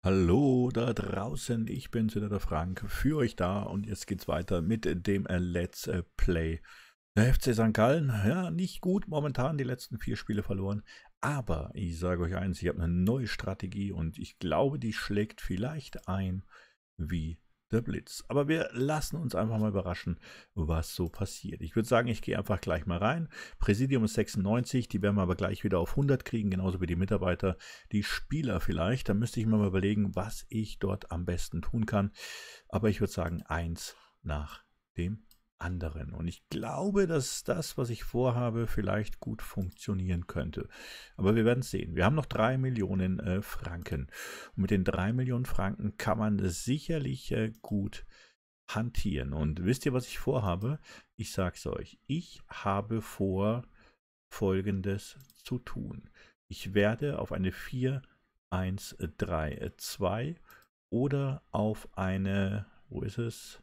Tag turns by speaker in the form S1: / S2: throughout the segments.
S1: Hallo da draußen, ich bin's wieder, der Frank, für euch da und jetzt geht's weiter mit dem Let's Play. Der FC St. Gallen, ja, nicht gut momentan, die letzten 4 Spiele verloren, aber ich sage euch eins, ich habe eine neue Strategie und ich glaube, die schlägt vielleicht ein wie der Blitz. Aber wir lassen uns einfach mal überraschen, was so passiert. Ich würde sagen, ich gehe einfach gleich mal rein. Präsidium ist 96, die werden wir aber gleich wieder auf 100 kriegen, genauso wie die Mitarbeiter, die Spieler vielleicht. Da müsste ich mir mal überlegen, was ich dort am besten tun kann. Aber ich würde sagen, eins nach dem anderen. Und ich glaube, dass das, was ich vorhabe, vielleicht gut funktionieren könnte. Aber wir werden es sehen. Wir haben noch 3 Millionen Franken. Und mit den 3 Millionen Franken kann man das sicherlich gut hantieren. Und wisst ihr, was ich vorhabe? Ich sage es euch. Ich habe vor, Folgendes zu tun. Ich werde auf eine 4-1-3-2 oder auf eine, wo ist es?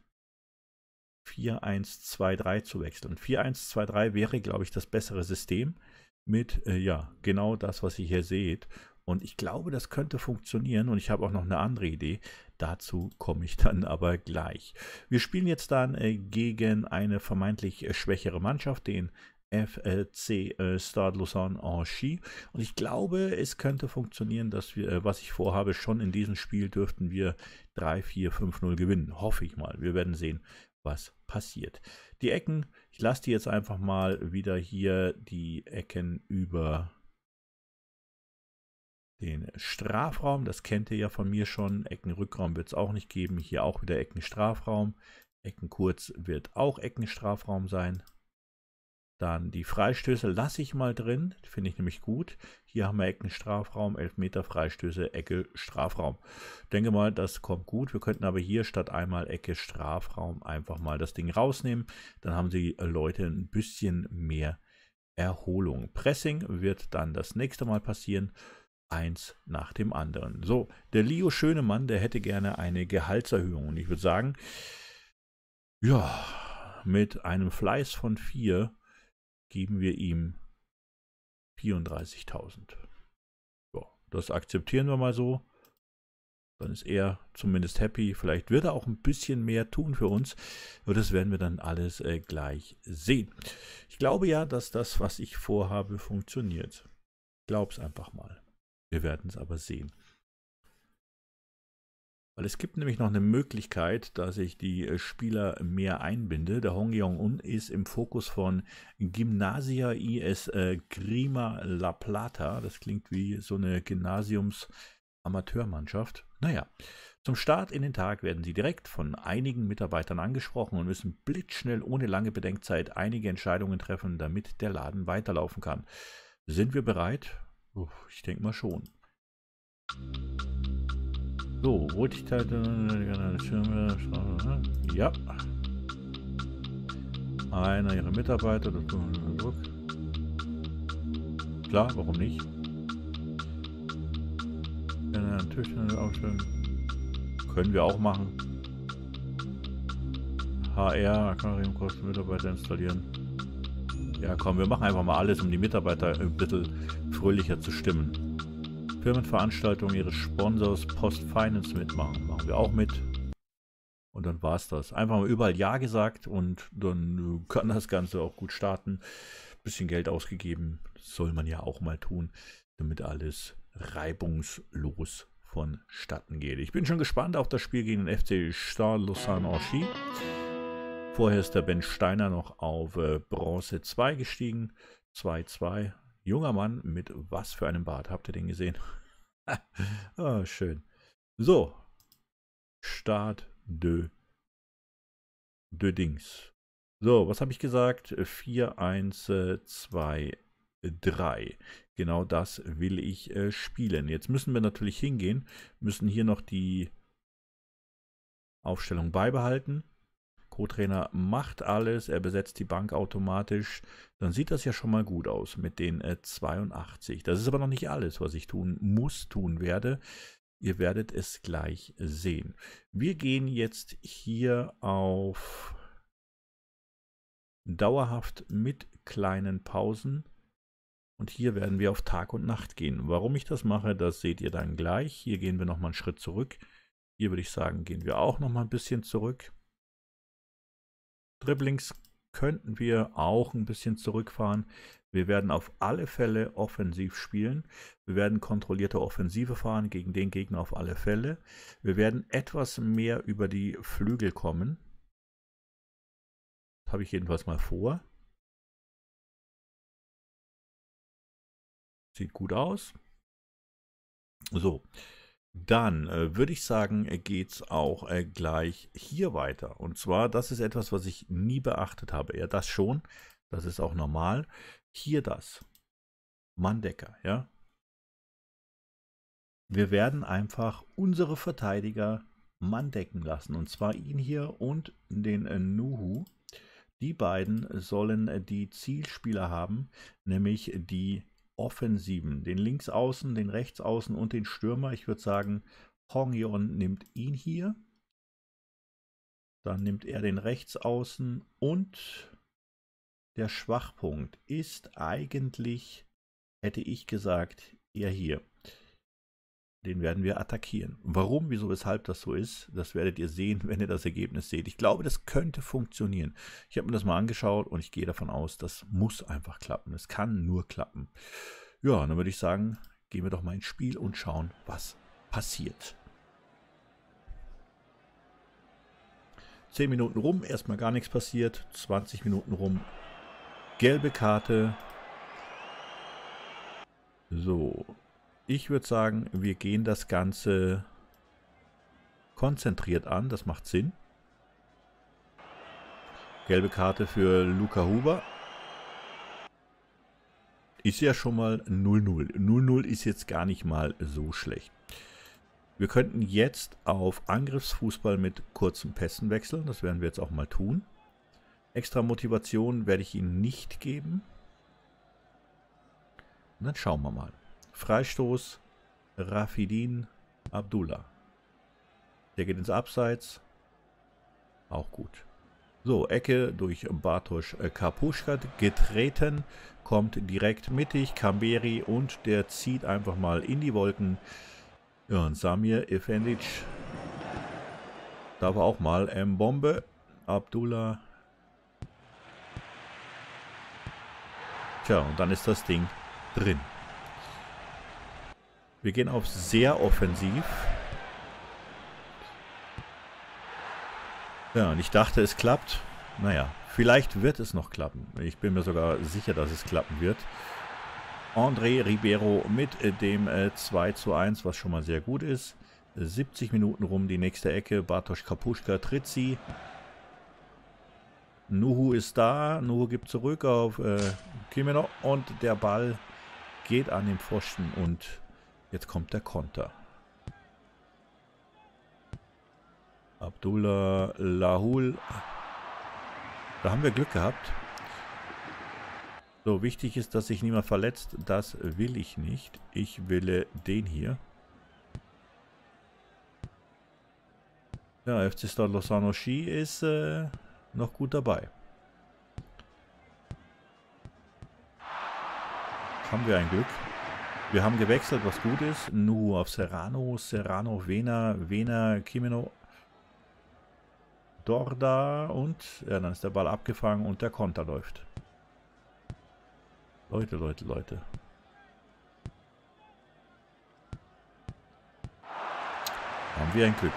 S1: 4-1-2-3 zu wechseln. 4-1-2-3 wäre, glaube ich, das bessere System mit, ja, genau das, was ihr hier seht. Und ich glaube, das könnte funktionieren und ich habe auch noch eine andere Idee. Dazu komme ich dann aber gleich. Wir spielen jetzt dann gegen eine vermeintlich schwächere Mannschaft, den FC Stade Lausanne Anchy. Und ich glaube, es könnte funktionieren, dass wir, was ich vorhabe, schon in diesem Spiel dürften wir 3-4-5-0 gewinnen. Hoffe ich mal. Wir werden sehen, was passiert. Die Ecken, ich lasse die jetzt einfach mal wieder hier, die Ecken über den Strafraum. Das kennt ihr ja von mir schon. Eckenrückraum wird es auch nicht geben. Hier auch wieder Eckenstrafraum. Eckenkurz wird auch Eckenstrafraum sein. Dann die Freistöße lasse ich mal drin, finde ich nämlich gut. Hier haben wir Eckenstrafraum, 11 Meter Freistöße, Ecke Strafraum. Denke mal, das kommt gut. Wir könnten aber hier statt einmal Ecke Strafraum einfach mal das Ding rausnehmen. Dann haben die Leute ein bisschen mehr Erholung. Pressing wird dann das nächste Mal passieren. Eins nach dem anderen. So, der Leo Schönemann, der hätte gerne eine Gehaltserhöhung. Und ich würde sagen, ja, mit einem Fleiß von 4 geben wir ihm 34.000. Ja, das akzeptieren wir mal so. Dann ist er zumindest happy. Vielleicht wird er auch ein bisschen mehr tun für uns. Aber das werden wir dann alles gleich sehen. Ich glaube ja, dass das, was ich vorhabe, funktioniert. Ich glaube es einfach mal. Wir werden es aber sehen. Weil es gibt nämlich noch eine Möglichkeit, dass ich die Spieler mehr einbinde. Der Hong Yong-un ist im Fokus von Gimnasia IS Grima La Plata. Das klingt wie so eine Gymnasiums-Amateurmannschaft. Naja, zum Start in den Tag werden sie direkt von einigen Mitarbeitern angesprochen und müssen blitzschnell ohne lange Bedenkzeit einige Entscheidungen treffen, damit der Laden weiterlaufen kann. Sind wir bereit? Ich denke mal schon. So, Wohltätigkeit, ja. Einer ihrer Mitarbeiter, klar, warum nicht? Einen Tisch aufstellen. Können wir auch machen. HR, Aquariumkosten, Mitarbeiter installieren. Ja, komm, wir machen einfach mal alles, um die Mitarbeiter ein bisschen fröhlicher zu stimmen. Firmenveranstaltung ihres Sponsors Post Finance mitmachen. Machen wir auch mit. Und dann war es das. Einfach mal überall Ja gesagt und dann kann das Ganze auch gut starten. Bisschen Geld ausgegeben, das soll man ja auch mal tun, damit alles reibungslos vonstatten geht. Ich bin schon gespannt auf das Spiel gegen den FC Stade Lausanne Anchy. Vorher ist der Ben Steiner noch auf Bronze 2 gestiegen. 2-2. Junger Mann mit was für einem Bart. Habt ihr den gesehen? Ah, schön. So. Start de Dings. So, was habe ich gesagt? 4, 1, 2, 3. Genau das will ich spielen. Jetzt müssen wir natürlich hingehen, müssen hier noch die Aufstellung beibehalten. Co-Trainer macht alles, er besetzt die Bank automatisch. Dann sieht das ja schon mal gut aus mit den 82. Das ist aber noch nicht alles, was ich tun muss, tun werde. Ihr werdet es gleich sehen. Wir gehen jetzt hier auf dauerhaft mit kleinen Pausen Und hier werden wir auf Tag und Nacht gehen. Warum ich das mache, das seht ihr dann gleich. Hier gehen wir nochmal einen Schritt zurück. Hier würde ich sagen, gehen wir auch nochmal ein bisschen zurück. Dribblings könnten wir auch ein bisschen zurückfahren. Wir werden auf alle Fälle offensiv spielen. Wir werden kontrollierte Offensive fahren gegen den Gegner auf alle Fälle. Wir werden etwas mehr über die Flügel kommen. Das habe ich jedenfalls mal vor. Sieht gut aus. So, dann würde ich sagen, geht es auch gleich hier weiter. Und zwar, das ist etwas, was ich nie beachtet habe. Ja, das schon. Das ist auch normal. Hier das. Manndecker, ja. Wir werden einfach unsere Verteidiger Mann decken lassen. Und zwar ihn hier und den Nuhu. Die beiden sollen die Zielspieler haben, nämlich die Offensiven. Den Linksaußen, den Rechtsaußen und den Stürmer. Ich würde sagen, Hong-Yeon nimmt ihn hier. Dann nimmt er den Rechtsaußen und der Schwachpunkt ist eigentlich, hätte ich gesagt, eher hier. Den werden wir attackieren. Warum, wieso, weshalb das so ist, das werdet ihr sehen, wenn ihr das Ergebnis seht. Ich glaube, das könnte funktionieren. Ich habe mir das mal angeschaut und ich gehe davon aus, das muss einfach klappen. Es kann nur klappen. Ja, dann würde ich sagen, gehen wir doch mal ins Spiel und schauen, was passiert. 10 Minuten rum, erstmal gar nichts passiert. 20 Minuten rum, gelbe Karte. So. Ich würde sagen, wir gehen das Ganze konzentriert an. Das macht Sinn. Gelbe Karte für Luca Huber. Ist ja schon mal 0-0. 0-0 ist jetzt gar nicht mal so schlecht. Wir könnten jetzt auf Angriffsfußball mit kurzen Pässen wechseln. Das werden wir jetzt auch mal tun. Extra Motivation werde ich Ihnen nicht geben. Und dann schauen wir mal. Freistoß, Rafidin Abdullah. Der geht ins Abseits. Auch gut. So, Ecke durch Bartosz Kapuschka getreten. Kommt direkt mittig. Kamberi und der zieht einfach mal in die Wolken. Ja, und Samir Efendic darf auch mal Bombe. Abdullah. Tja, und dann ist das Ding drin. Wir gehen auf sehr offensiv. Ja, und ich dachte, es klappt. Naja, vielleicht wird es noch klappen. Ich bin mir sogar sicher, dass es klappen wird. André Ribeiro mit dem 2:1, was schon mal sehr gut ist. 70 Minuten rum, die nächste Ecke. Bartosz Kapuschka tritt sie. Nuhu ist da. Nuhu gibt zurück auf Kimeno. Und der Ball geht an den Pfosten und jetzt kommt der Konter. Abdullah Lahul. Da haben wir Glück gehabt. So, wichtig ist, dass sich niemand verletzt. Das will ich nicht. Ich will den hier. Ja, FC Stade Lausanne Ski ist noch gut dabei. Haben wir ein Glück. Wir haben gewechselt, was gut ist. Nuhu auf Serrano, Serrano, Vena, Kimeno, Dorda und ja, dann ist der Ball abgefangen und der Konter läuft. Leute. Haben wir ein Glück.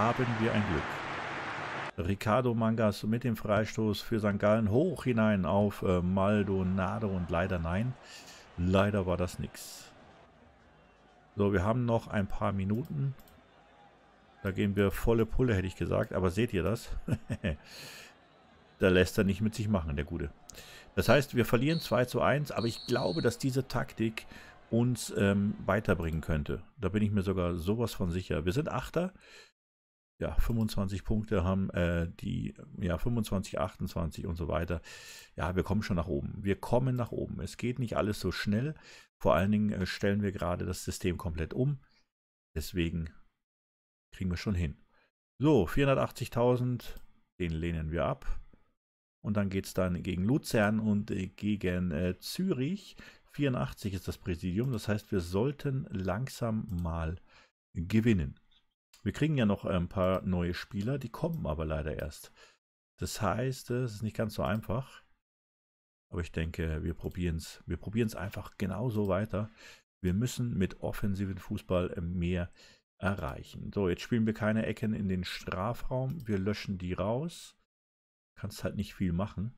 S1: Ricardo Mangas mit dem Freistoß für St. Gallen hoch hinein auf Maldonado und leider nein. Leider war das nichts. So, wir haben noch ein paar Minuten. Da gehen wir volle Pulle, hätte ich gesagt. Aber seht ihr das? Da lässt er nicht mit sich machen, der Gute. Das heißt, wir verlieren 2:1, aber ich glaube, dass diese Taktik uns weiterbringen könnte. Da bin ich mir sogar sowas von sicher. Wir sind Achter. Ja, 25 Punkte haben die, ja, 25, 28 und so weiter. Ja, wir kommen schon nach oben. Wir kommen nach oben. Es geht nicht alles so schnell. Vor allen Dingen stellen wir gerade das System komplett um. Deswegen kriegen wir schon hin. So, 480.000, den lehnen wir ab. Und dann geht es dann gegen Luzern und gegen Zürich. 84 ist das Präsidium, das heißt, wir sollten langsam mal gewinnen. Wir kriegen ja noch ein paar neue Spieler, die kommen aber leider erst. Das heißt, es ist nicht ganz so einfach. Aber ich denke, wir probieren es. Wir probieren es einfach genauso weiter. Wir müssen mit offensiven Fußball mehr erreichen. So, jetzt spielen wir keine Ecken in den Strafraum. Wir löschen die raus. Kannst halt nicht viel machen.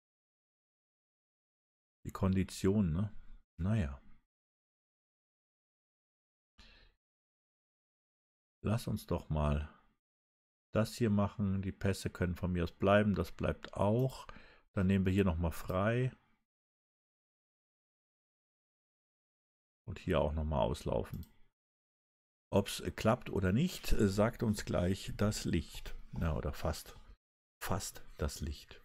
S1: Die Konditionen, ne? Naja. Lass uns doch mal das hier machen. Die Pässe können von mir aus bleiben. Das bleibt auch. Dann nehmen wir hier nochmal frei. Und hier auch nochmal auslaufen. Ob es klappt oder nicht, sagt uns gleich das Licht. Ja, oder fast das Licht.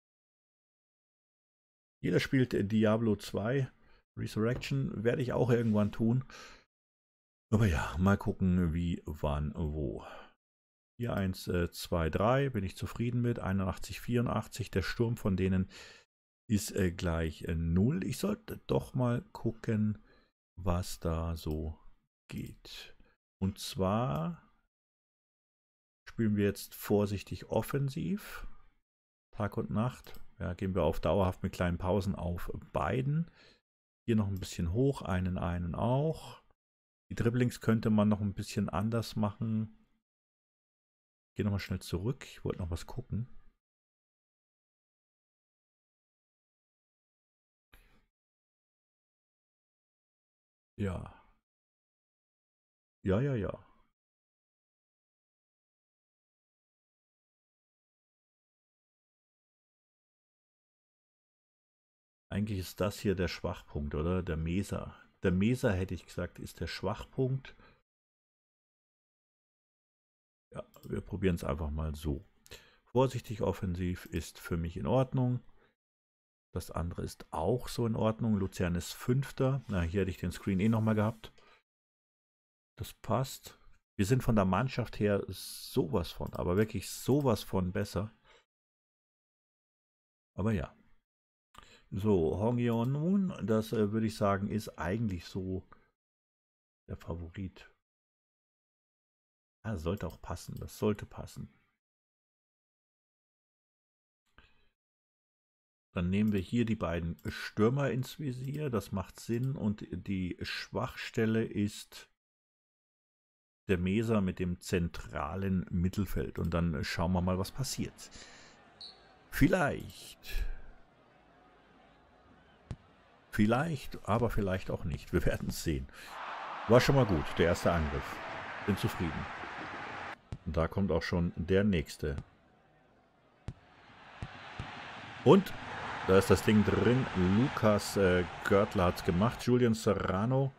S1: Jeder spielt Diablo 2. Resurrection werde ich auch irgendwann tun. Aber ja, mal gucken, wie, wann, wo. Hier 1, 2, 3 bin ich zufrieden mit. 81, 84. Der Sturm von denen ist gleich 0. Ich sollte doch mal gucken, was da so geht. Und zwar spielen wir jetzt vorsichtig offensiv. Tag und Nacht. Ja, gehen wir auf dauerhaft mit kleinen Pausen auf beiden. Hier noch ein bisschen hoch, einen auch. Die Dribblings könnte man noch ein bisschen anders machen. Ich gehe nochmal schnell zurück. Ich wollte noch was gucken. Ja. Ja. Eigentlich ist das hier der Schwachpunkt, oder? Der Mesa. Der Mesa, hätte ich gesagt, ist der Schwachpunkt. Ja, wir probieren es einfach mal so. Vorsichtig offensiv ist für mich in Ordnung. Das andere ist auch so in Ordnung. Luzern ist 5. Na, hier hätte ich den Screen eh nochmal gehabt. Das passt. Wir sind von der Mannschaft her sowas von, aber wirklich sowas von besser. Aber ja. So, Hong Yeon-moon, das würde ich sagen, ist eigentlich so der Favorit. Ja, sollte auch passen. Das sollte passen. Dann nehmen wir hier die beiden Stürmer ins Visier. Das macht Sinn. Und die Schwachstelle ist der Mesa mit dem zentralen Mittelfeld. Und dann schauen wir mal, was passiert. Vielleicht, aber vielleicht auch nicht. Wir werden es sehen. War schon mal gut, der erste Angriff. Bin zufrieden. Und da kommt auch schon der nächste. Und da ist das Ding drin. Lukas Görtler hat es gemacht. Julian Serrano.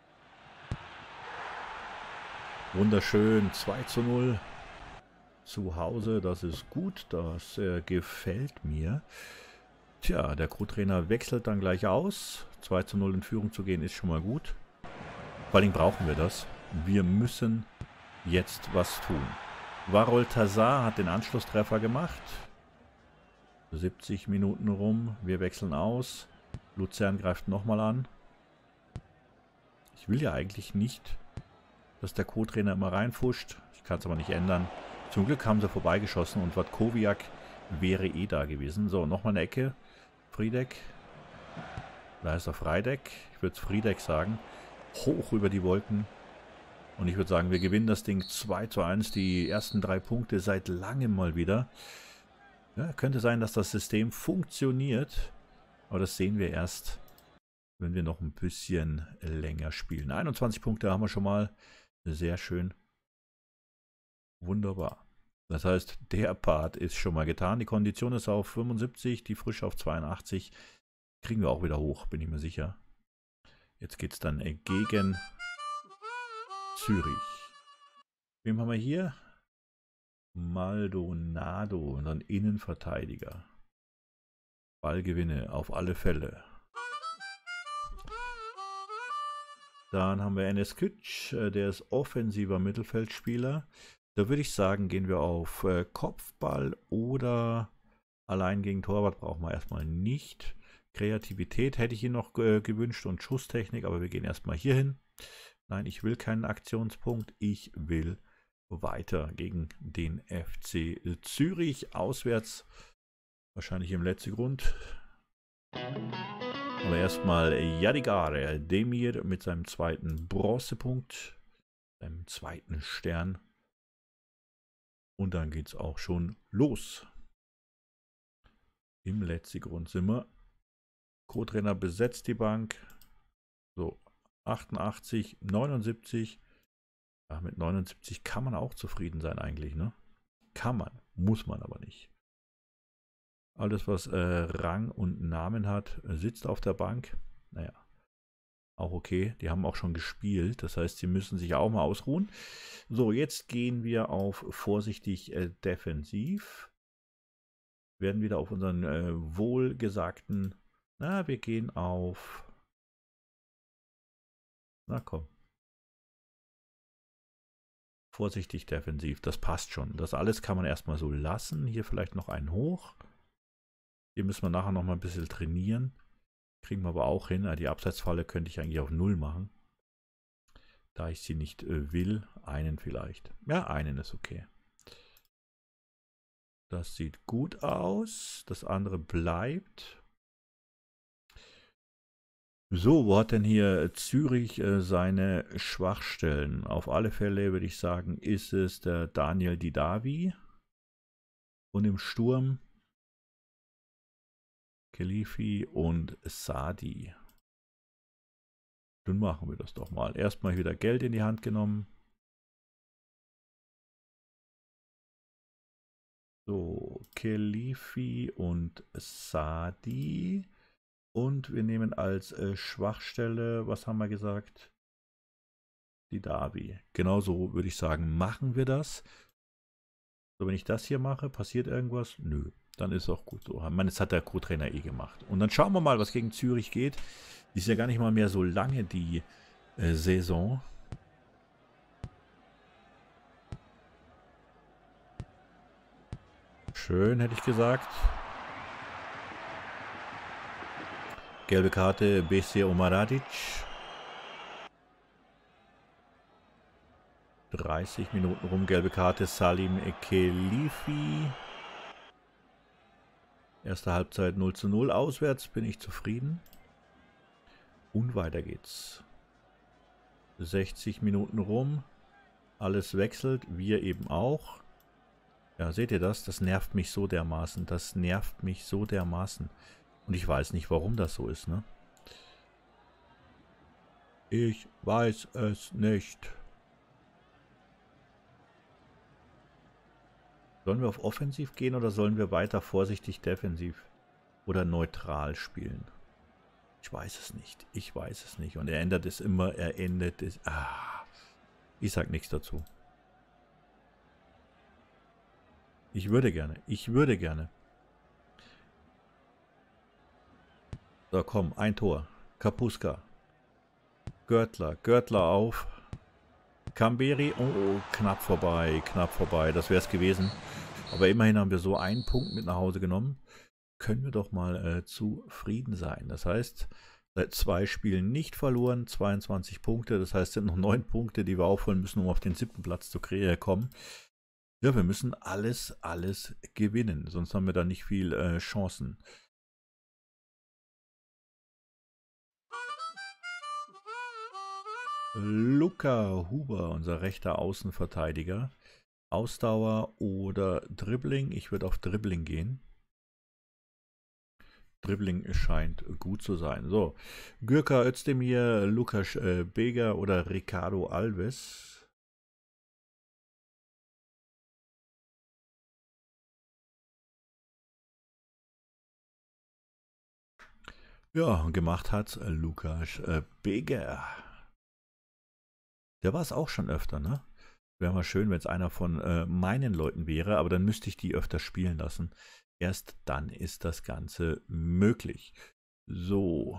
S1: Wunderschön. 2:0 zu Hause. Das ist gut. Das gefällt mir. Tja, der Co-Trainer wechselt dann gleich aus. 2:0 in Führung zu gehen ist schon mal gut. Vor allem brauchen wir das. Wir müssen jetzt was tun. Varol Tazar hat den Anschlusstreffer gemacht. 70 Minuten rum. Wir wechseln aus. Luzern greift nochmal an. Ich will ja eigentlich nicht, dass der Co-Trainer immer reinfuscht. Ich kann es aber nicht ändern. Zum Glück haben sie vorbeigeschossen und Watkowiak wäre eh da gewesen. So, nochmal eine Ecke. Friedeck. Da ist er Freideck. Ich würde es Friedeck sagen. Hoch über die Wolken. Und ich würde sagen, wir gewinnen das Ding 2:1. Die ersten 3 Punkte seit langem mal wieder. Ja, könnte sein, dass das System funktioniert. Aber das sehen wir erst, wenn wir noch ein bisschen länger spielen. 21 Punkte haben wir schon mal. Sehr schön. Wunderbar. Das heißt, der Part ist schon mal getan. Die Kondition ist auf 75, die Frische auf 82. Kriegen wir auch wieder hoch, bin ich mir sicher. Jetzt geht es dann gegen Zürich. Wem haben wir hier? Maldonado, unseren Innenverteidiger. Ballgewinne auf alle Fälle. Dann haben wir Enes Kütsch, der ist offensiver Mittelfeldspieler. Da würde ich sagen, gehen wir auf Kopfball oder allein gegen Torwart brauchen wir erstmal nicht. Kreativität hätte ich ihn noch gewünscht und Schusstechnik, aber wir gehen erstmal hier hin. Nein, ich will keinen Aktionspunkt. Ich will weiter gegen den FC Zürich. Auswärts wahrscheinlich im letzten Grund. Aber erstmal Yadigar Demir mit seinem zweiten Bronzepunkt, seinem zweiten Stern. Und dann geht es auch schon los. Im letzten Grund sind wir. Co-Trainer besetzt die Bank. So, 88, 79. Ja, mit 79 kann man auch zufrieden sein eigentlich, ne? Kann man, muss man aber nicht. Alles, was Rang und Namen hat, sitzt auf der Bank. Naja, auch okay. Die haben auch schon gespielt. Das heißt, sie müssen sich auch mal ausruhen. So, jetzt gehen wir auf vorsichtig defensiv. Werden wieder auf unseren wohlgesagten... Na, wir gehen auf... Na komm. Vorsichtig defensiv, das passt schon. Das alles kann man erstmal so lassen. Hier vielleicht noch einen hoch. Hier müssen wir nachher noch mal ein bisschen trainieren. Kriegen wir aber auch hin. Die Abseitsfalle könnte ich eigentlich auf 0 machen. Da ich sie nicht will. Einen vielleicht. Ja, einen ist okay. Das sieht gut aus. Das andere bleibt. So, wo hat denn hier Zürich seine Schwachstellen? Auf alle Fälle würde ich sagen, ist es der Daniel Didavi. Und im Sturm Khelifi und Sadi. Dann machen wir das doch mal. Erstmal wieder Geld in die Hand genommen. So, Khelifi und Sadi. Und wir nehmen als Schwachstelle, was haben wir gesagt? Didavi. Genauso würde ich sagen, machen wir das. So, wenn ich das hier mache, passiert irgendwas? Nö, dann ist es auch gut so. Ich meine, das hat der Co-Trainer eh gemacht. Und dann schauen wir mal, was gegen Zürich geht. Die ist ja gar nicht mal mehr so lange, die Saison. Schön, hätte ich gesagt. Gelbe Karte, Besir Omaradic. 30 Minuten rum, gelbe Karte, Salim Khelifi. Erste Halbzeit 0:0 auswärts, bin ich zufrieden. Und weiter geht's. 60 Minuten rum, alles wechselt, wir eben auch. Ja, seht ihr das? Das nervt mich so dermaßen, das nervt mich so dermaßen. Und ich weiß nicht, warum das so ist, ne? Ich weiß es nicht. Sollen wir auf Offensiv gehen oder sollen wir weiter vorsichtig defensiv oder neutral spielen? Ich weiß es nicht. Ich weiß es nicht. Und er ändert es immer. Er ändert es. Ich sag nichts dazu. Ich würde gerne. Ich würde gerne. So, komm. Ein Tor. Kapuska. Görtler. Görtler auf. Kamberi. Oh, knapp vorbei. Knapp vorbei. Das wäre es gewesen. Aber immerhin haben wir so einen Punkt mit nach Hause genommen. Können wir doch mal zufrieden sein. Das heißt, seit 2 Spielen nicht verloren, 22 Punkte. Das heißt, es sind noch 9 Punkte, die wir aufholen müssen, um auf den 7. Platz zu kommen. Ja, wir müssen alles gewinnen. Sonst haben wir da nicht viel Chancen. Luca Huber, unser rechter Außenverteidiger. Ausdauer oder Dribbling? Ich würde auf Dribbling gehen. Dribbling scheint gut zu sein. So, Gürka Özdemir, Lukas Beger oder Ricardo Alves. Ja, gemacht hat Lukas Beger. Der war es auch schon öfter, ne? Wäre mal schön, wenn es einer von meinen Leuten wäre, aber dann müsste ich die öfter spielen lassen. Erst dann ist das Ganze möglich. So.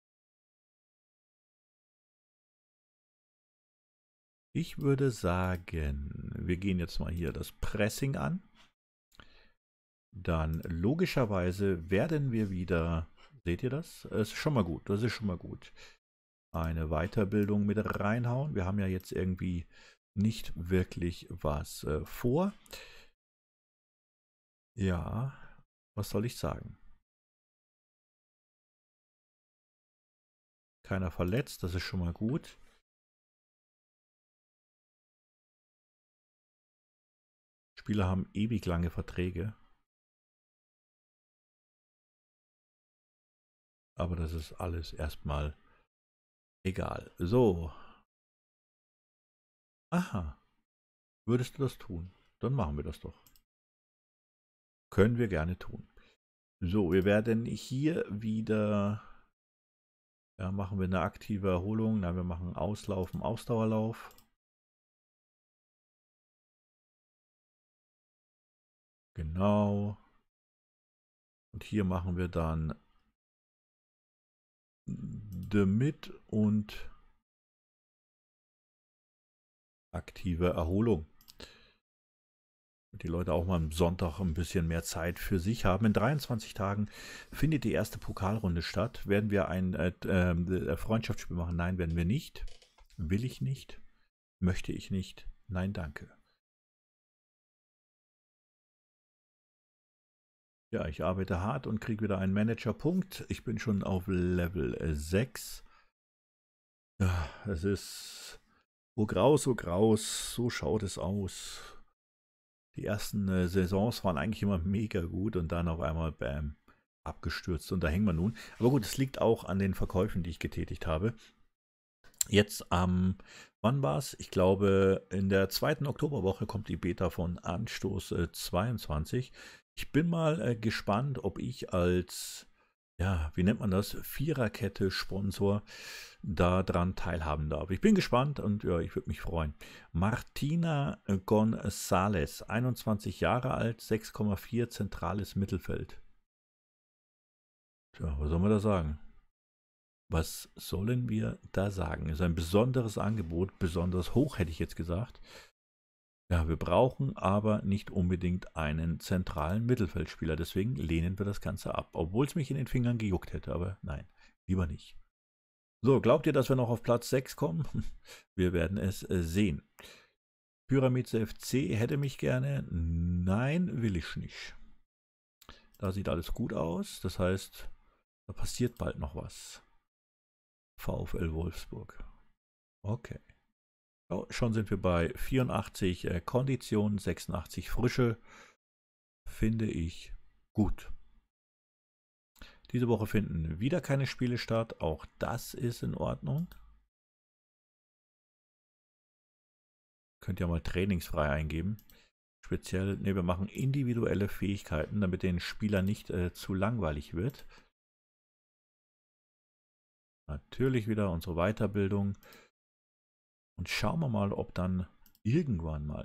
S1: Ich würde sagen, wir gehen jetzt mal hier das Pressing an. Dann logischerweise werden wir wieder Seht ihr das? Es ist schon mal gut. Das ist schon mal gut. Eine Weiterbildung mit reinhauen. Wir haben ja jetzt irgendwie nicht wirklich was vor. Ja, was soll ich sagen? Keiner verletzt, das ist schon mal gut. Spieler haben ewig lange Verträge. Aber das ist alles erstmal egal. So. Aha. Würdest du das tun? Dann machen wir das doch. Können wir gerne tun. So, wir werden hier wieder, ja, machen wir eine aktive Erholung. Nein, wir machen Auslaufen, Ausdauerlauf. Genau. Und hier machen wir dann Damit und aktive Erholung. Die Leute auch mal am Sonntag ein bisschen mehr Zeit für sich haben. In 23 Tagen findet die erste Pokalrunde statt. Werden wir ein Freundschaftsspiel machen? Nein, werden wir nicht. Will ich nicht. Möchte ich nicht. Nein, danke. Ja, ich arbeite hart und kriege wieder einen Manager-Punkt. Ich bin schon auf Level 6. Ja, es ist so graus, so graus. So schaut es aus. Die ersten Saisons waren eigentlich immer mega gut und dann auf einmal, bam, abgestürzt. Und da hängen wir nun. Aber gut, es liegt auch an den Verkäufen, die ich getätigt habe. Jetzt wann war es? Ich glaube, in der 2. Oktoberwoche kommt die Beta von Anstoß 22. Ich bin mal gespannt, ob ich als, ja, wie nennt man das, Viererkette-Sponsor daran teilhaben darf. Ich bin gespannt und ja, ich würde mich freuen. Martina González, 21 Jahre alt, 6,4 zentrales Mittelfeld. Tja, was soll man da sagen? Was sollen wir da sagen? Ist ein besonderes Angebot, besonders hoch, hätte ich jetzt gesagt. Ja, wir brauchen aber nicht unbedingt einen zentralen Mittelfeldspieler, deswegen lehnen wir das Ganze ab. Obwohl es mich in den Fingern gejuckt hätte, aber nein, lieber nicht. So, glaubt ihr, dass wir noch auf Platz 6 kommen? Wir werden es sehen. Pyramids FC hätte mich gerne. Nein, will ich nicht. Da sieht alles gut aus. Das heißt, da passiert bald noch was. VfL Wolfsburg. Okay. Oh, schon sind wir bei 84 Kondition, 86 Frische. Finde ich gut. Diese Woche finden wieder keine Spiele statt. Auch das ist in Ordnung. Könnt ihr mal trainingsfrei eingeben. Speziell, ne, wir machen individuelle Fähigkeiten, damit den Spieler nicht zu langweilig wird. Natürlich wieder unsere Weiterbildung. Und schauen wir mal, ob dann irgendwann mal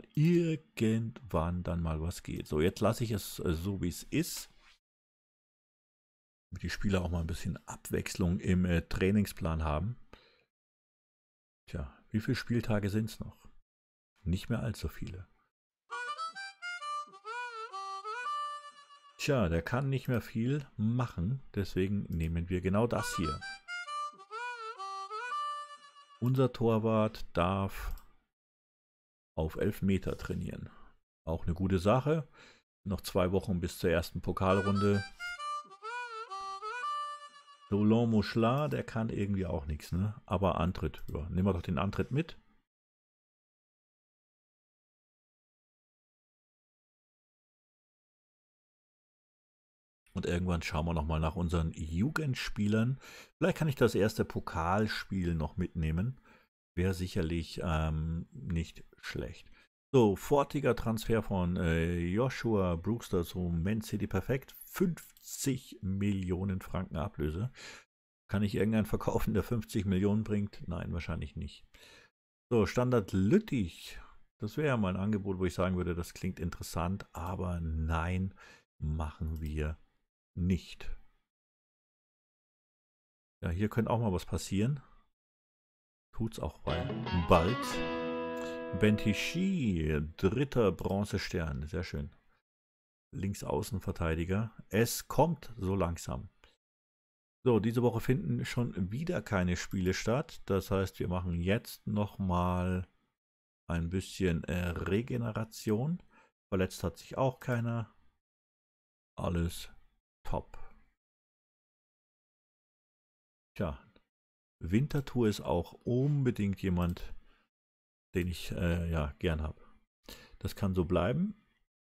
S1: was geht. So, jetzt lasse ich es so, wie es ist. Damit die Spieler auch mal ein bisschen Abwechslung im Trainingsplan haben. Tja, wie viele Spieltage sind es noch? Nicht mehr allzu viele. Tja, der kann nicht mehr viel machen, deswegen nehmen wir genau das hier. Unser Torwart darf auf 11 Meter trainieren. Auch eine gute Sache. Noch 2 Wochen bis zur ersten Pokalrunde. Solon Mouchla, der kann irgendwie auch nichts, ne? Aber Antritt, ja, nehmen wir doch den Antritt mit. Und irgendwann schauen wir nochmal nach unseren Jugendspielern. Vielleicht kann ich das erste Pokalspiel noch mitnehmen. Wäre sicherlich nicht schlecht. So, fortiger Transfer von Joshua Brewster zu Man City Perfekt. 50 Millionen Franken Ablöse. Kann ich irgendeinen verkaufen, der 50 Millionen bringt? Nein, wahrscheinlich nicht. So, Standard Lüttich. Das wäre ja mal ein Angebot, wo ich sagen würde, das klingt interessant, aber nein, machen wir nicht. Ja, hier könnte auch mal was passieren. Tut's auch bald. Bentichy, 3. Bronzestern, sehr schön. Linksaußenverteidiger. Es kommt so langsam. So, diese Woche finden schon wieder keine Spiele statt. Das heißt, wir machen jetzt nochmal ein bisschen Regeneration. Verletzt hat sich auch keiner. Alles top. Tja, Winterthur ist auch unbedingt jemand, den ich ja gern habe. Das kann so bleiben.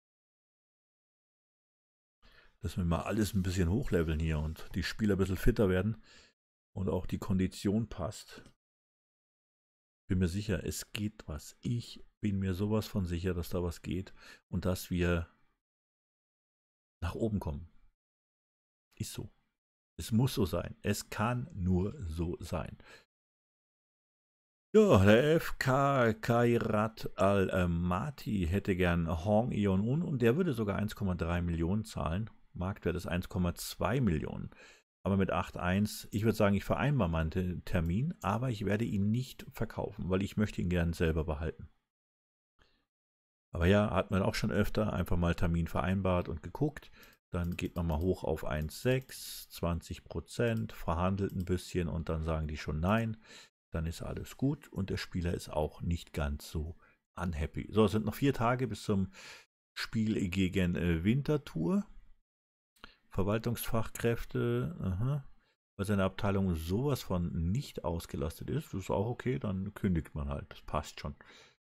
S1: Dass wir mal alles ein bisschen hochleveln hier und die Spieler ein bisschen fitter werden und auch die Kondition passt. Bin mir sicher, es geht was. Ich bin mir sowas von sicher, dass da was geht und dass wir nach oben kommen. Ist so. Es muss so sein. Es kann nur so sein. Ja, der FK Kairat Al-Mati hätte gern Hong Yeon-un und der würde sogar 1,3 Millionen zahlen. Marktwert ist 1,2 Millionen. Aber mit 8,1, ich würde sagen, ich vereinbare meinen Termin, aber ich werde ihn nicht verkaufen, weil ich möchte ihn gern selber behalten. Aber ja, hat man auch schon öfter einfach mal Termin vereinbart und geguckt. Dann geht man mal hoch auf 1,6, 20%, verhandelt ein bisschen und dann sagen die schon nein. Dann ist alles gut und der Spieler ist auch nicht ganz so unhappy. So, es sind noch 4 Tage bis zum Spiel gegen Winterthur. Verwaltungsfachkräfte, weil seine Abteilung sowas von nicht ausgelastet ist, das ist auch okay, dann kündigt man halt, das passt schon.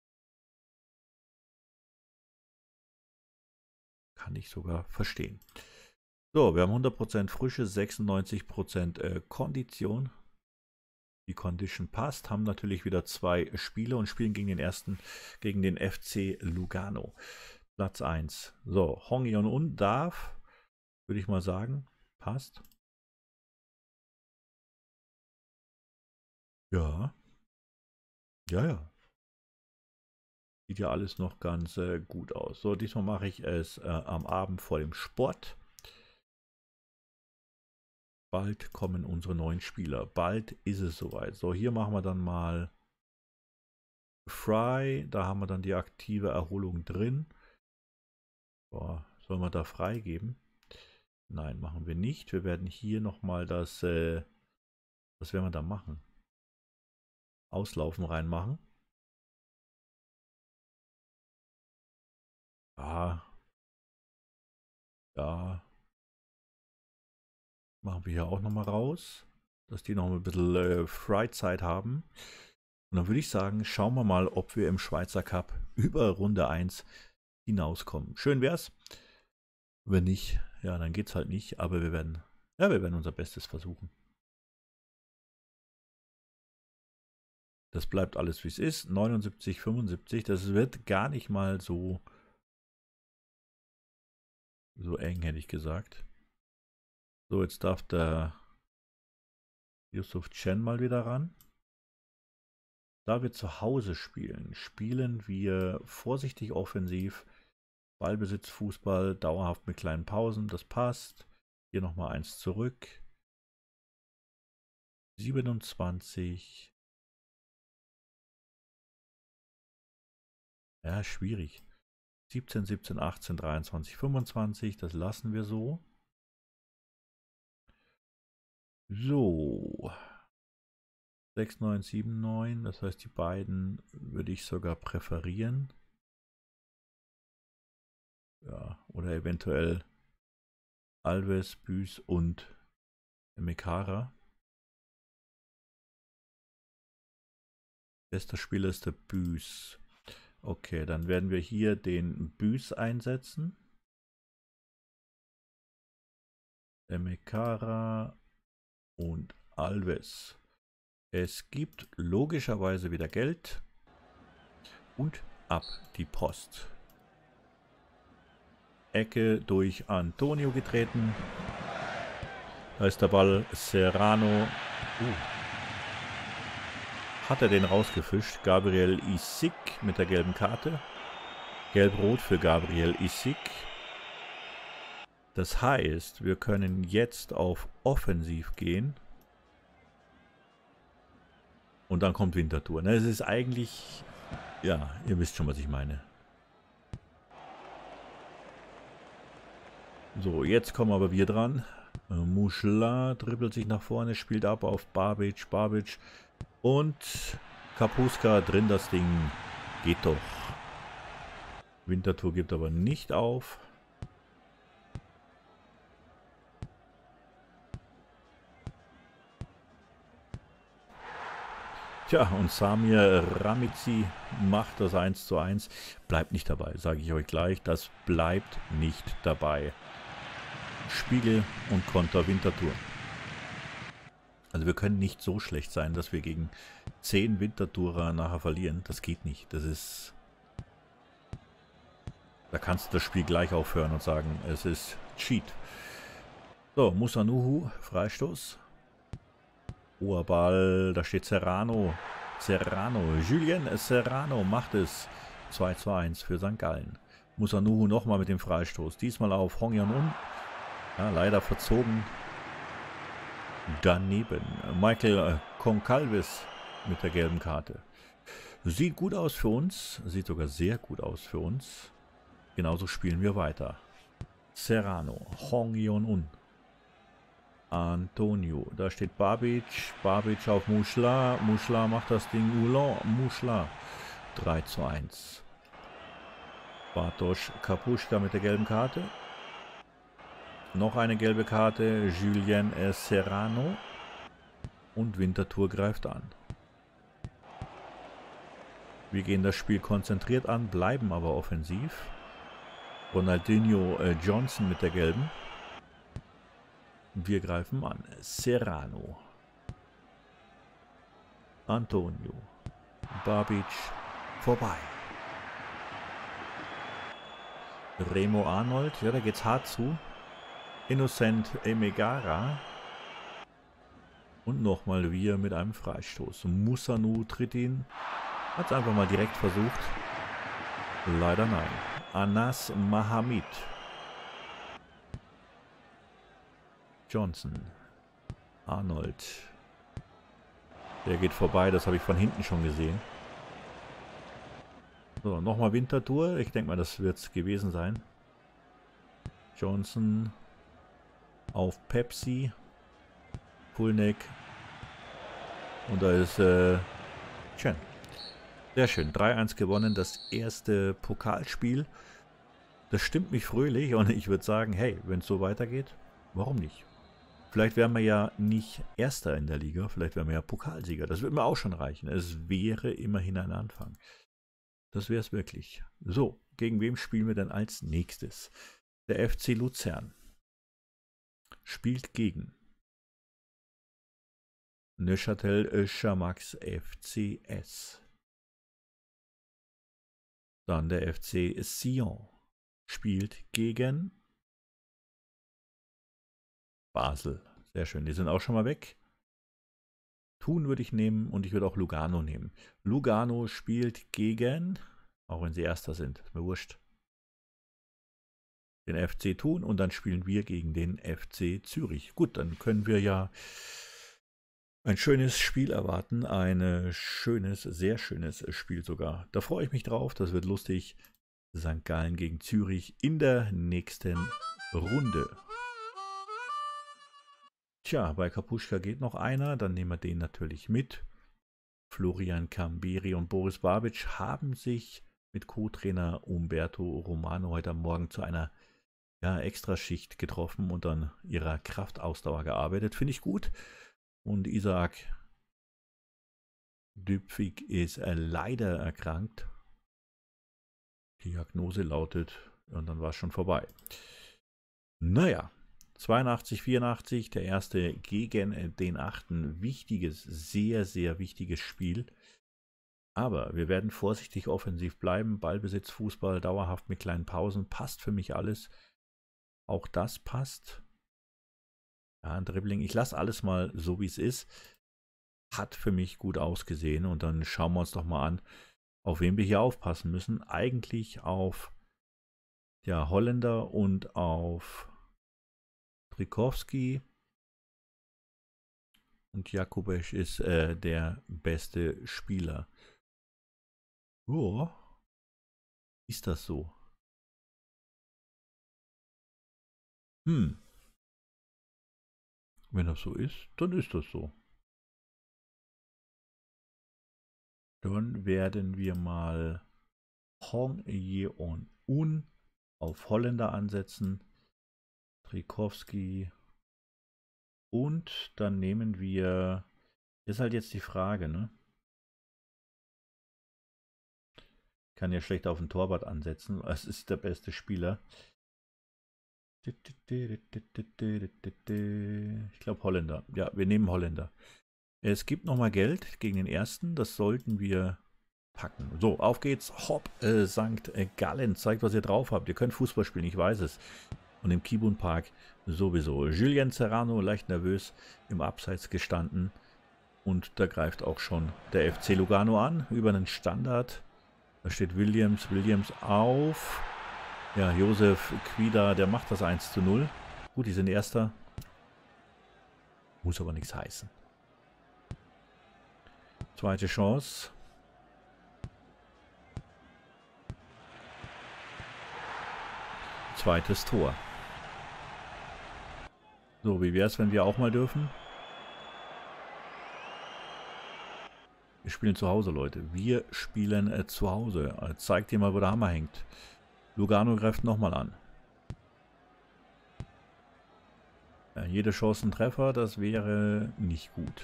S1: Kann ich sogar verstehen. So, wir haben 100% Frische, 96% Kondition. Die Condition passt, haben natürlich wieder 2 Spiele und spielen gegen den FC Lugano. Platz 1. So, Hong Yeon-un darf, würde ich mal sagen, passt. Ja. Ja. Sieht ja alles noch ganz gut aus. So, diesmal mache ich es am Abend vor dem Sport. Bald kommen unsere neuen Spieler. Bald ist es soweit. So, hier machen wir dann mal Fry. Da haben wir dann die aktive Erholung drin. So, sollen wir da freigeben? Nein, machen wir nicht. Wir werden hier nochmal das, was werden wir da machen? Auslaufen reinmachen. Ja. Machen wir hier auch nochmal raus, dass die noch ein bisschen Freizeit haben. Und dann würde ich sagen, schauen wir mal, ob wir im Schweizer Cup über Runde 1 hinauskommen. Schön wär's. Wenn nicht, ja, dann geht's halt nicht. Aber wir werden unser Bestes versuchen. Das bleibt alles wie es ist. 79, 75. Das wird gar nicht mal so eng, hätte ich gesagt. So, jetzt darf der Yusuf Chen mal wieder ran. Da wir zu Hause spielen, spielen wir vorsichtig offensiv. Ballbesitz, Fußball, dauerhaft mit kleinen Pausen, das passt. Hier nochmal 1 zurück. 27. Ja, schwierig. 17, 17, 18, 23, 25. Das lassen wir so. So. 6, 9, 7, 9. Das heißt, die beiden würde ich sogar präferieren. Ja, oder eventuell Alves, Büs und Mekara. Bester Spieler ist der Büs. Okay, dann werden wir hier den Büs einsetzen. Mekara und Alves. Es gibt logischerweise wieder Geld und ab die Post. Ecke durch Antonio getreten. Da ist der Ball. Serrano. Hat er den rausgefischt. Gabriel Isik mit der gelben Karte. Gelb-Rot für Gabriel Isik. Das heißt, wir können jetzt auf Offensiv gehen. Und dann kommt Winterthur. Es ist eigentlich, ja, ihr wisst schon, was ich meine. So, jetzt kommen aber wir dran. Muschla dribbelt sich nach vorne, spielt ab auf Babic. Babic und Kapuska drin, das Ding geht doch. Winterthur gibt aber nicht auf. Tja, und Samir Ramizi macht das 1:1. Bleibt nicht dabei, sage ich euch gleich. Das bleibt nicht dabei. Spiegel und Konter Winterthur. Also wir können nicht so schlecht sein, dass wir gegen 10 Winterthurer nachher verlieren. Das geht nicht. Das ist... Da kannst du das Spiel gleich aufhören und sagen, es ist Cheat. So, Musanuhu, Freistoß. Hoher Ball, da steht Serrano. Julien Serrano macht es. 2:1 für St. Gallen. Musanuhu nochmal mit dem Freistoß. Diesmal auf Hong Yeon-un. Ja, leider verzogen. Daneben. Michael Concalves mit der gelben Karte. Sieht gut aus für uns. Sieht sogar sehr gut aus für uns. Genauso spielen wir weiter. Serrano. Hong Yeon-un. Antonio. Da steht Babic. Babic auf Muschla. Muschla macht das Ding. Ulan. Muschla. 3:1. Bartosz Kapuschka mit der gelben Karte. Noch eine gelbe Karte. Julien Serrano. Und Winterthur greift an. Wir gehen das Spiel konzentriert an, bleiben aber offensiv. Ronaldinho Johnson mit der gelben. Wir greifen an. Serrano. Antonio. Babic. Vorbei. Remo Arnold. Ja, da geht's hart zu. Innocent Emegara. Und nochmal wir mit einem Freistoß. Musanu tritt ihn. Hat es einfach mal direkt versucht. Leider nein. Anas Mahamid. Johnson. Arnold. Der geht vorbei, das habe ich von hinten schon gesehen. So, nochmal Winterthur. Ich denke mal, das wird es gewesen sein. Johnson auf Pepsi. Fulneck. Und da ist Chen. Sehr schön. 3:1 gewonnen. Das erste Pokalspiel. Das stimmt mich fröhlich und ich würde sagen, hey, wenn es so weitergeht, warum nicht? Vielleicht wären wir ja nicht Erster in der Liga, vielleicht wären wir ja Pokalsieger. Das würde mir auch schon reichen. Es wäre immerhin ein Anfang. Das wäre es wirklich. So, gegen wem spielen wir denn als nächstes? Der FC Luzern spielt gegen Neuchâtel Xamax FCS. Dann der FC Sion spielt gegen Basel. Sehr schön, die sind auch schon mal weg. Thun würde ich nehmen und ich würde auch Lugano nehmen. Lugano spielt gegen, auch wenn sie Erster sind, ist mir wurscht, den FC Thun und dann spielen wir gegen den FC Zürich. Gut, dann können wir ja ein schönes Spiel erwarten. Ein schönes, sehr schönes Spiel sogar. Da freue ich mich drauf, das wird lustig. St. Gallen gegen Zürich in der nächsten Runde. Tja, bei Kapuschka geht noch einer, dann nehmen wir den natürlich mit. Florian Camberi und Boris Babic haben sich mit Co-Trainer Umberto Romano heute Morgen zu einer Extraschicht getroffen und an ihrer Kraftausdauer gearbeitet. Finde ich gut. Und Isaac Düpfig ist leider erkrankt. Die Diagnose lautet, und dann war es schon vorbei. Naja, 82, 84, der erste gegen den 8. Wichtiges, sehr, sehr wichtiges Spiel. Aber wir werden vorsichtig offensiv bleiben. Ballbesitz, Fußball, dauerhaft mit kleinen Pausen. Passt für mich alles. Auch das passt. Ja, ein Dribbling. Ich lasse alles mal so, wie es ist. Hat für mich gut ausgesehen. Und dann schauen wir uns doch mal an, auf wen wir hier aufpassen müssen. Eigentlich auf Holländer und auf Trikowski. Und Jakubec ist der beste Spieler. Oh, ist das so? Wenn das so ist, dann ist das so. Dann werden wir mal Hong Yeon-un auf Holländer ansetzen. Trikowski. Und dann nehmen wir, ist halt jetzt die Frage, ne? Kann ja schlecht auf den Torwart ansetzen, es ist der beste Spieler. Ich glaube Holländer. Ja, wir nehmen Holländer. Es gibt nochmal Geld gegen den ersten, das sollten wir packen. So, auf geht's. Hopp, St. Gallen, zeigt, was ihr drauf habt. Ihr könnt Fußball spielen, ich weiß es. Und im Kibun Park sowieso. Julian Serrano, leicht nervös, im Abseits gestanden. Und da greift auch schon der FC Lugano an, über einen Standard. Da steht Williams auf. Ja, Josef Quida, der macht das 1:0. Gut, die sind Erster. Muss aber nichts heißen. Zweite Chance. Zweites Tor. So, wie wäre es, wenn wir auch mal dürfen? Wir spielen zu Hause, Leute. Wir spielen zu Hause. Zeigt dir mal, wo der Hammer hängt. Lugano greift nochmal an. Ja, jede Chance ein Treffer, das wäre nicht gut.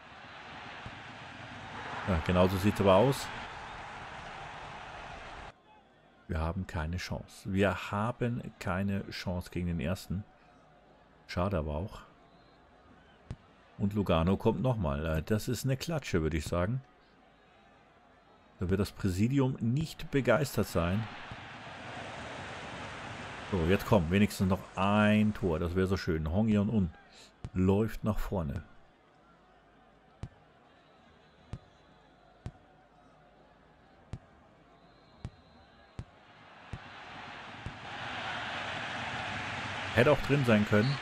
S1: Ja, genauso sieht es aber aus. Wir haben keine Chance. Wir haben keine Chance gegen den ersten. Schade aber auch. Und Lugano kommt nochmal. Das ist eine Klatsche, würde ich sagen. Da wird das Präsidium nicht begeistert sein. So, jetzt kommt wenigstens noch ein Tor. Das wäre so schön. Hong Yeon-un läuft nach vorne. Hätte auch drin sein können.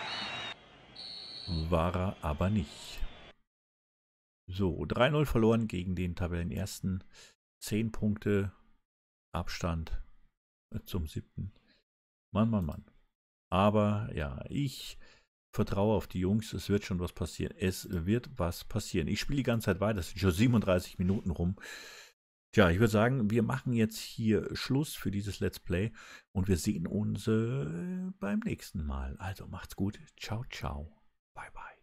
S1: War er aber nicht. So, 3:0 verloren gegen den Tabellenersten. 10 Punkte Abstand zum 7. Mann. Aber ja, ich vertraue auf die Jungs. Es wird schon was passieren. Es wird was passieren. Ich spiele die ganze Zeit weiter. Es sind schon 37 Minuten rum. Tja, ich würde sagen, wir machen jetzt hier Schluss für dieses Let's Play. Und wir sehen uns beim nächsten Mal. Also macht's gut. Ciao, ciao. Bye, bye.